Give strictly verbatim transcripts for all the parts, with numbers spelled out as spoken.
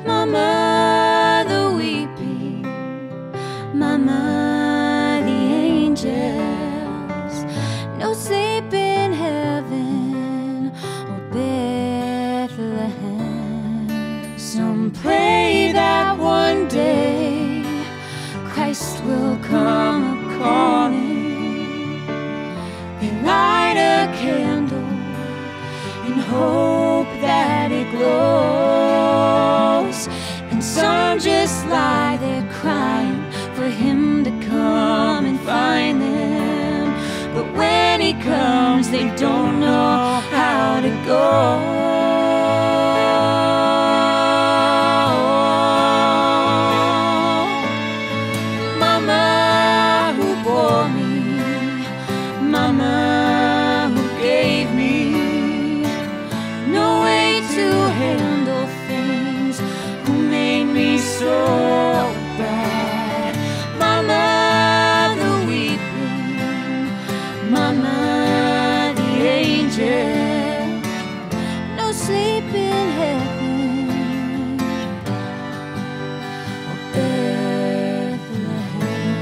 Mama, the weeping, Mama, the angels, no sleep in heaven or Bethlehem. Some pray that one day Christ will come a-calling. They light a candle and hope that it glows, and some just lie there crying for him to come and find them. But when he comes, they don't know how to go. Mama who bore me, Mama who gave me no way to handle things, who made me so bad. Mama the weeping, Mama the angel, no sleep in heaven or Bethlehem.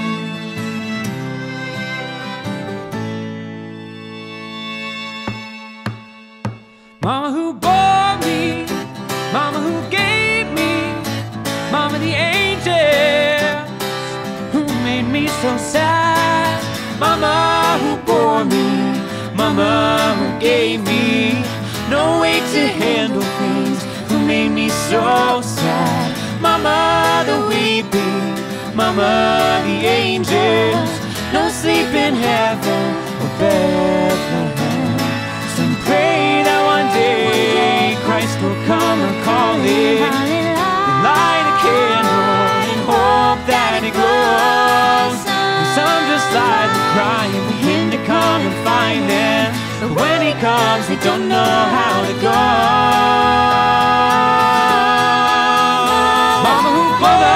Mama who bore me, Mama who gave me, Mama the angels, who made me so sad. Mama who bore me, Mama who gave me no way to handle things, who made me so sad. Mama the weeping, Mama the angels, no sleep in heaven or Bethlehem. Some pray that one day Christ will come a-calling. Light a candle and hope that it glows, and some just lie there crying for him to come and find them. But when he comes, they don't know how to go. Mama who bore